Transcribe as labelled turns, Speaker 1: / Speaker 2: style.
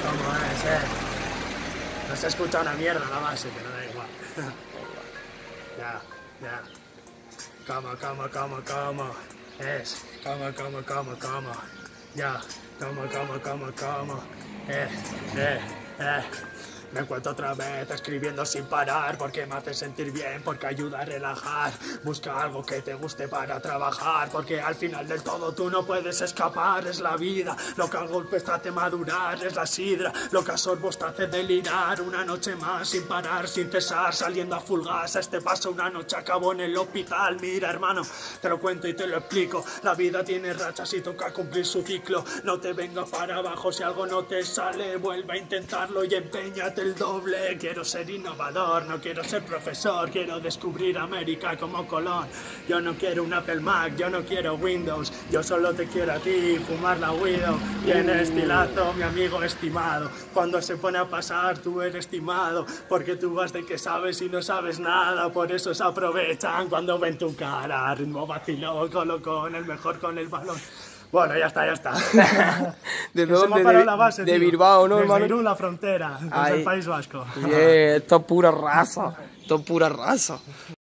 Speaker 1: ¿Cómo es, No se escucha una mierda la base, pero da igual. Ya. Cama. Cama. Ya. Cama. Me encuentro otra vez escribiendo sin parar porque me hace sentir bien, porque ayuda a relajar. Busca algo que te guste para trabajar, porque al final del todo tú no puedes escapar. Es la vida, lo que a golpes te hace madurar. Es la sidra, lo que a sorbos te hace delirar. Una noche más sin parar, sin cesar, saliendo a full gas. A este paso una noche acabó en el hospital. Mira, hermano, te lo cuento y te lo explico. La vida tiene rachas y toca cumplir su ciclo. No te vengas para abajo si algo no te sale. Vuelve a intentarlo y empeñate el doble. Quiero ser innovador, no quiero ser profesor. Quiero descubrir América como Colón. Yo no quiero un Apple Mac, yo no quiero Windows. Yo solo te quiero a ti, fumar la Widow. Tiene estilazo, mi amigo estimado. Cuando se pone a pasar, tú eres estimado. Porque tú vas de que sabes y no sabes nada. Por eso se aprovechan cuando ven tu cara. Ritmo vacilón, colocón, el mejor con el balón. Bueno, ya está.
Speaker 2: ¿De dónde? De Bilbao, ¿no, hermano?
Speaker 1: De Irún, la frontera, desde el País Vasco.
Speaker 2: Esto es pura raza.